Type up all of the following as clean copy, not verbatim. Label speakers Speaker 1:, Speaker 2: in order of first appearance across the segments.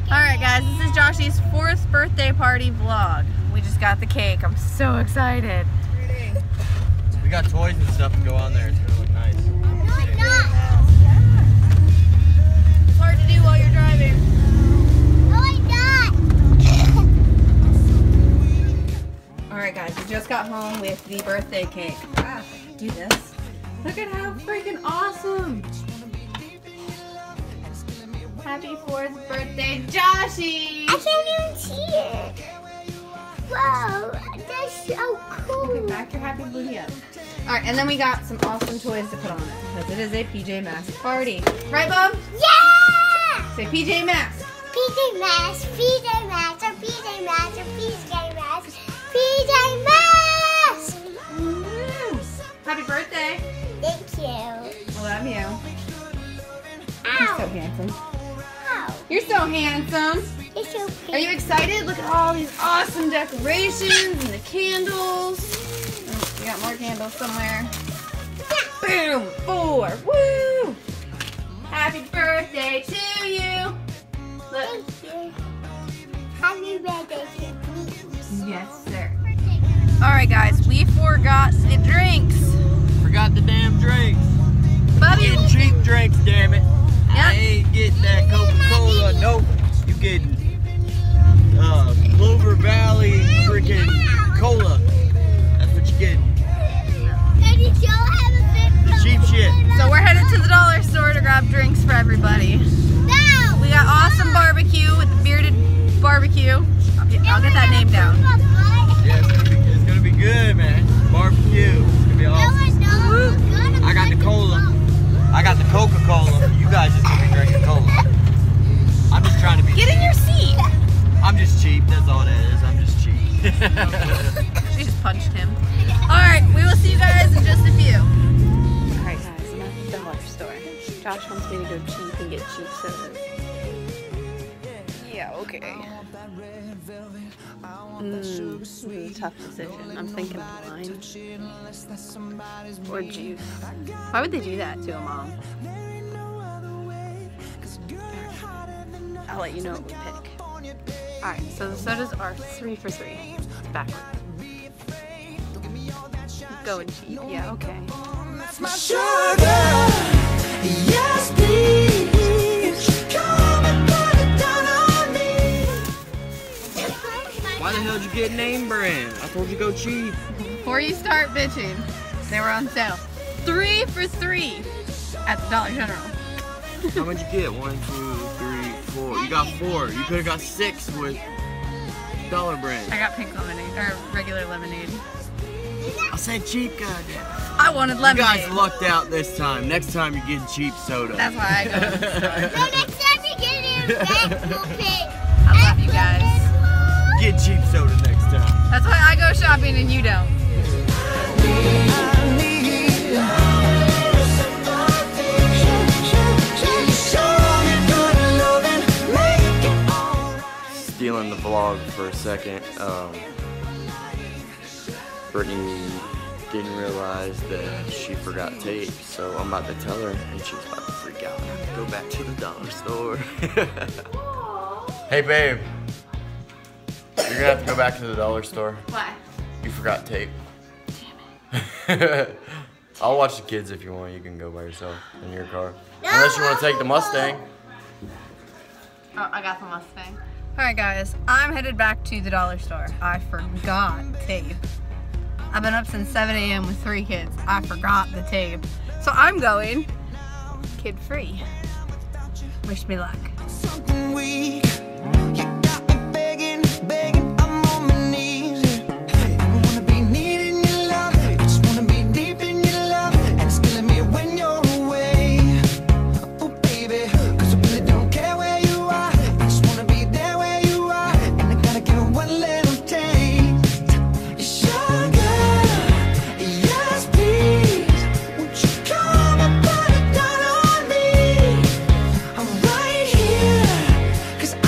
Speaker 1: Alright guys, this is Joshy's 4th birthday party vlog. We just got the cake. I'm so excited.
Speaker 2: We got toys and stuff to go on there. It's gonna look nice.
Speaker 3: No, it's not.
Speaker 1: It's hard to do while you're driving.
Speaker 3: No, it's not.
Speaker 1: Alright guys, we just got home with the birthday cake. Ah, if I can do this. Look at how freaking awesome! Happy 4th birthday, Joshy!
Speaker 3: I can't even see it. Whoa, that's so cool.
Speaker 1: Okay, back your happy booty up. Alright, and then we got some awesome toys to put on it because it is a PJ Masks party. Right, Bob?
Speaker 3: Yeah!
Speaker 1: Say PJ Masks.
Speaker 3: PJ Masks, PJ Masks, or PJ Masks, or PJ Masks, PJ Masks!
Speaker 1: Happy birthday.
Speaker 3: Thank you.
Speaker 1: I love you. You're so
Speaker 3: Ow!
Speaker 1: handsome.
Speaker 3: Ow!
Speaker 1: You're so handsome.
Speaker 3: It's so pink.
Speaker 1: Are you excited? Look at all these awesome decorations and the candles. Oh, we got more candles somewhere. Boom! 4. Woo! Happy birthday to you. Look.
Speaker 3: Thank you. Happy birthday to me.
Speaker 1: Yes, sir. All right, guys. We forgot the drinks.
Speaker 2: Forgot the damn drinks.
Speaker 1: Bubby.
Speaker 2: Getting cheap drinks, damn it. I
Speaker 1: Yep.
Speaker 2: ain't getting that Coca-Cola. Nope. You getting Clover Valley freaking cola. That's what you getting.
Speaker 3: Daddy, Joe have a big
Speaker 2: The cheap shit.
Speaker 1: So we're headed to the dollar store to grab drinks for everybody.
Speaker 3: No!
Speaker 1: We got awesome barbecue with the bearded barbecue. I'll get that name down.
Speaker 2: Yeah, it's gonna be good, man. Barbecue. It's gonna be awesome. I got the cola. I got the Coca-Cola. You guys just gonna be drinking cola. I'm just trying to be
Speaker 1: Get in your seat.
Speaker 2: I'm just cheap. That's all that is. I'm just cheap.
Speaker 1: She just punched him. Alright, we will see you guys in just a few. Alright guys, I'm at the dollar store. Josh wants me to go cheap and get cheap sodas. Yeah, okay. This is a tough decision. I'm thinking wine or juice. Why would they do that to a mom? I'll let you know what we pick. Alright, so the sodas are 3 for 3. It's backwards. Going cheap, yeah, okay.
Speaker 4: My sugar, yes please, come and put it down on me.
Speaker 2: Why the hell did you get name brand? I told you go cheap.
Speaker 1: Before you start bitching, they were on sale. 3 for 3 at the Dollar General.
Speaker 2: How much you get? 1, 2, 3, 4. You got 4. You could have got 6 with Dollar Brand.
Speaker 1: I got pink lemonade, or regular lemonade.
Speaker 2: I said cheap, goddamn.
Speaker 1: I wanted
Speaker 2: You
Speaker 1: lemonade.
Speaker 2: guys lucked out this time. Next time you're getting cheap soda.
Speaker 1: That's why I go to the store.
Speaker 3: No, next time you get in, we'll pick.
Speaker 1: I love you guys.
Speaker 2: Get cheap soda next time.
Speaker 1: That's why I go shopping and you don't.
Speaker 2: Stealing the vlog for a second. Brittany didn't realize that she forgot tape, so I'm about to tell her, and she's about to freak out. Go back to the dollar store. Hey, babe. You're gonna have to go back to the dollar store.
Speaker 1: Why?
Speaker 2: You forgot tape. Damn it. I'll watch the kids if you want. You can go by yourself in your car. Unless you want to take the Mustang.
Speaker 1: Oh, I got the Mustang. Alright guys, I'm headed back to the dollar store. I forgot tape. I've been up since 7 a.m. with 3 kids. I forgot the tape. So I'm going kid-free. Wish me luck.
Speaker 4: Something weak. You got me begging, begging. I'm on my knees. I wanna be needing your love. I just wanna be deep in your love. And it's killing me when you're away. Oh baby, 'cause I really don't care where you are. I just wanna be there where you are. And I gotta give one little taste. Sugar, yes please. Won't you come and put it down on me? I'm right here, 'cause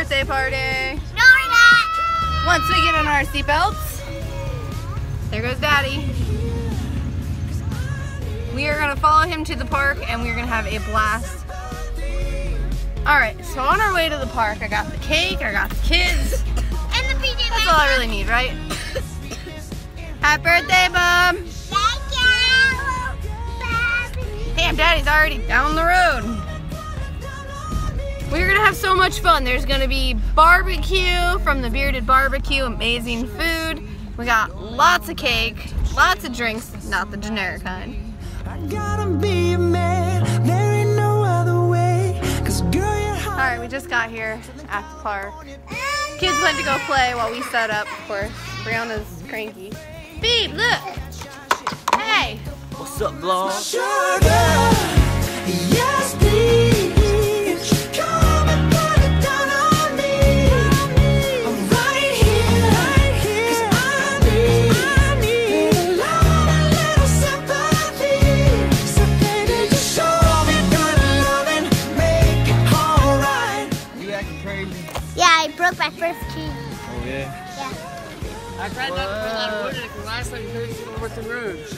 Speaker 1: birthday party.
Speaker 3: No, we're not.
Speaker 1: Once we get on our seatbelts, there goes Daddy. We are gonna follow him to the park and we're gonna have a blast. All right, so on our way to the park, I got the cake, I got the kids.
Speaker 3: And the PJ
Speaker 1: That's all I really need, right? Happy birthday, Bub. Damn, Daddy's already down the road. We're gonna have so much fun. There's gonna be barbecue from the Bearded Barbecue, amazing food. We got lots of cake, lots of drinks, not the generic kind.
Speaker 4: I gotta be a man, there ain't no other way. 'Cause girl, you're hot.
Speaker 1: All right, we just got here at the park. Kids went to go play while we set up, of course. Brianna's cranky. Beep, look. Hey.
Speaker 2: What's up, vlog?
Speaker 4: Sugar, yes please. Come and put it down on me. I'm right here, 'cause I need a little sympathy. So baby, just show me good loving, make it alright.
Speaker 2: You acting crazy?
Speaker 3: Yeah, I broke my first key.
Speaker 2: Oh, yeah?
Speaker 5: I tried not to pull out of wood because last time you couldn't see over the road.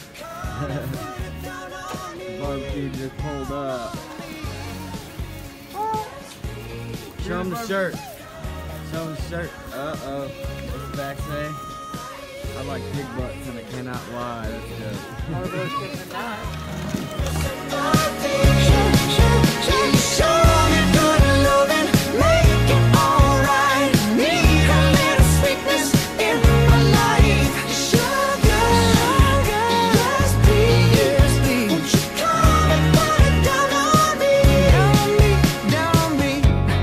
Speaker 2: Barbecue just pulled up. Show him the shirt. Show him the shirt. Uh-oh. What's the back say? I like pig butts and I cannot lie. That's good.
Speaker 5: All of those kids are not.
Speaker 4: Show me good loving, make it alright. Need a little sweetness in my life. Sugar, yes please. Won't you come and put it down on me, down on me,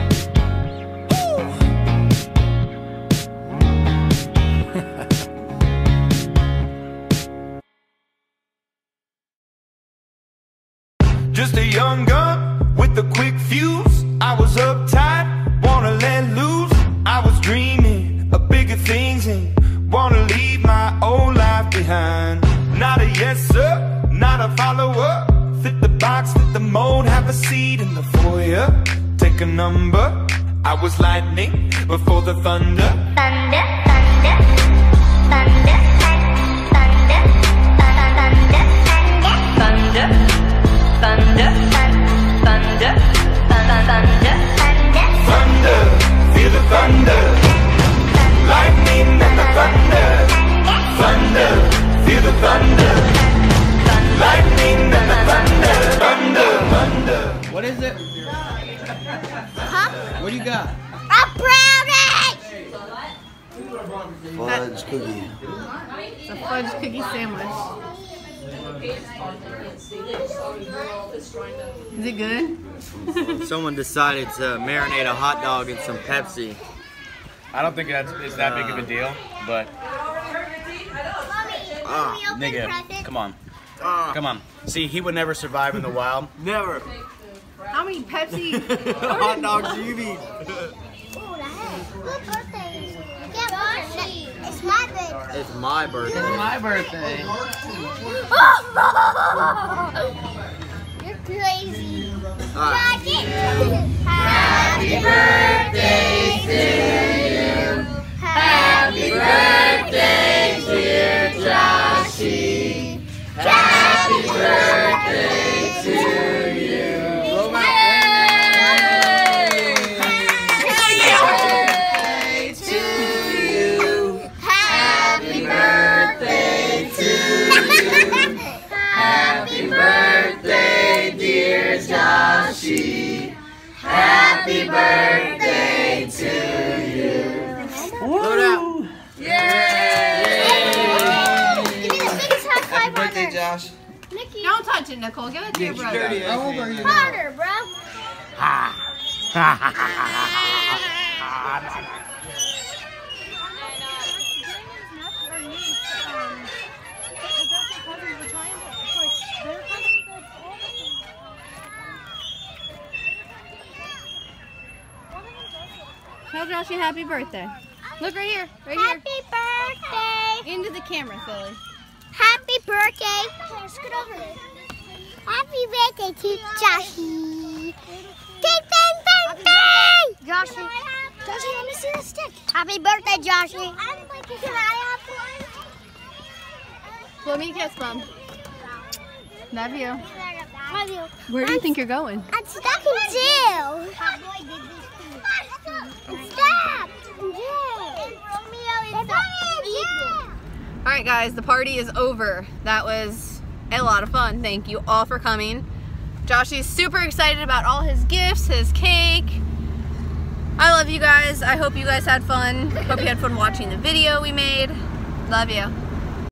Speaker 6: Just a young gun with a quick fuse. I was uptight, wanna let loose. I was dreaming of bigger things and wanna leave my old life behind. Not a yes sir, not a follower. Fit the box, fit the mold, have a seat in the foyer. Take a number. I was lightning before the thunder.
Speaker 3: Thunder, thunder, thunder, thunder, thunder, thunder, thunder, thunder, thunder,
Speaker 6: Thunder, feel the thunder. Lightning and the thunder. Thunder, feel the thunder. Lightning and the thunder. Thunder, thunder.
Speaker 2: What is it?
Speaker 3: Huh?
Speaker 2: What do you got?
Speaker 3: A brownie!
Speaker 2: Fudge cookie.
Speaker 1: It's a fudge cookie sandwich. Is it good?
Speaker 2: Someone decided to marinate a hot dog in some Pepsi.
Speaker 7: I don't think it's that big of a deal, but nigga, come on. Come on. See, he would never survive in the wild.
Speaker 2: Never.
Speaker 1: How many Pepsi?
Speaker 2: Hot dogs do you eat?
Speaker 3: Oh, the heck? What birthday? Yeah, it's my birthday.
Speaker 2: It's my birthday.
Speaker 5: My birthday.
Speaker 3: You're crazy.
Speaker 2: Alright.
Speaker 3: Happy birthday to you. Happy birthday, dear Joshy. Happy birthday to you.
Speaker 2: Blow my
Speaker 3: Birthday to you. Happy birthday to you. Happy birthday, dear Joshy. Happy birthday to you.
Speaker 2: Blow it out.
Speaker 3: Give me the biggest high five on
Speaker 2: Birthday,
Speaker 3: earth.
Speaker 2: Josh.
Speaker 3: Nikki.
Speaker 1: Don't touch it, Nicole. Give it to your brother.
Speaker 2: How old are you?
Speaker 3: Harder, bro.
Speaker 1: Tell Joshy happy birthday. Look right here. Right here.
Speaker 3: Happy birthday.
Speaker 1: Into the camera, Philly.
Speaker 3: Happy birthday. Scoot over. Happy birthday to Joshy. Bang, bang, bang, bang. Joshy. Joshy, let me see the stick. Happy birthday, Joshy. Can I have one?
Speaker 1: Let me kiss, Mom. Love you.
Speaker 3: Love you.
Speaker 1: Where do you think you're going?
Speaker 3: I'm stuck in jail. I'm stuck in jail.
Speaker 1: Alright guys, the party is over. That was a lot of fun. Thank you all for coming. Joshy's super excited about all his gifts, his cake. I love you guys. I hope you guys had fun. Hope you had fun watching the video we made. Love you.